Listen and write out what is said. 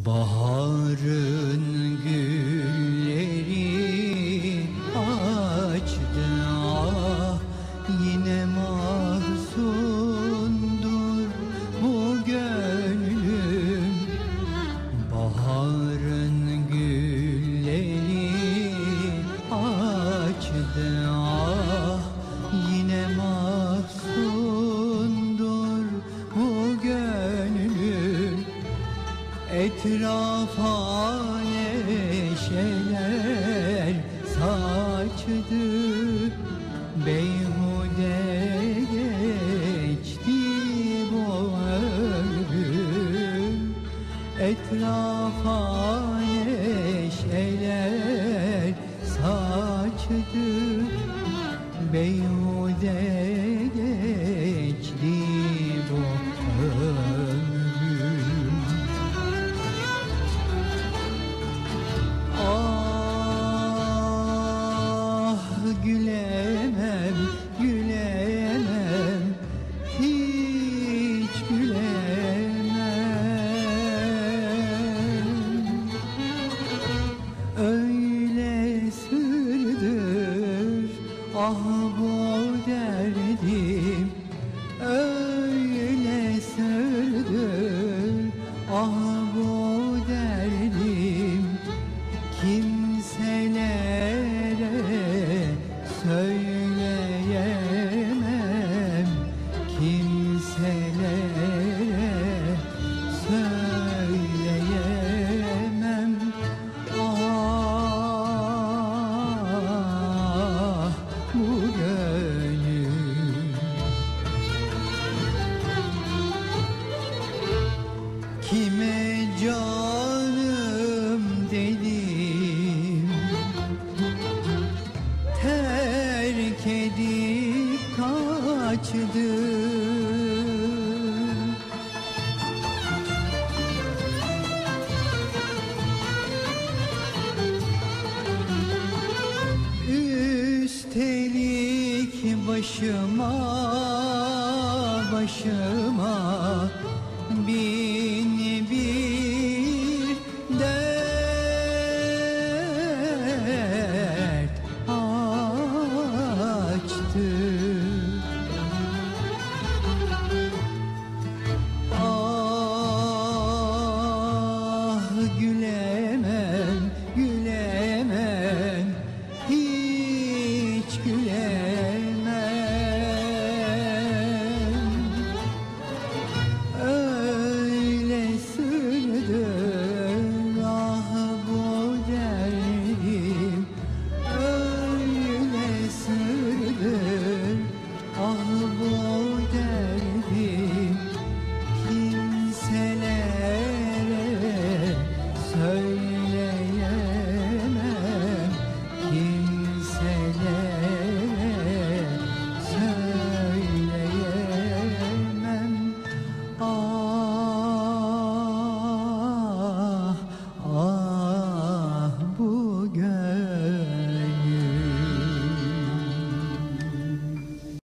Baharın gülleri açtı, ah yine mahzundur bu gönlüm. Baharın gülleri açtı, ah yine mahzundur bu gönlüm. Etrafa neşeler saçtı, beyhude geçti bu ömrüm. Etrafa neşeler saçtı, beyhude geçti bu ömrüm. Ah gülemem, gülemem, hiç gülemem. Öyle sürdür ah bu derdim, öyle sürdür ah bu derdim. Kimselere söyleyemem, kimselere söyleyemem. Ah bu gönül kime canım dedim, terk edip kaçtı. Üstelik başıma bir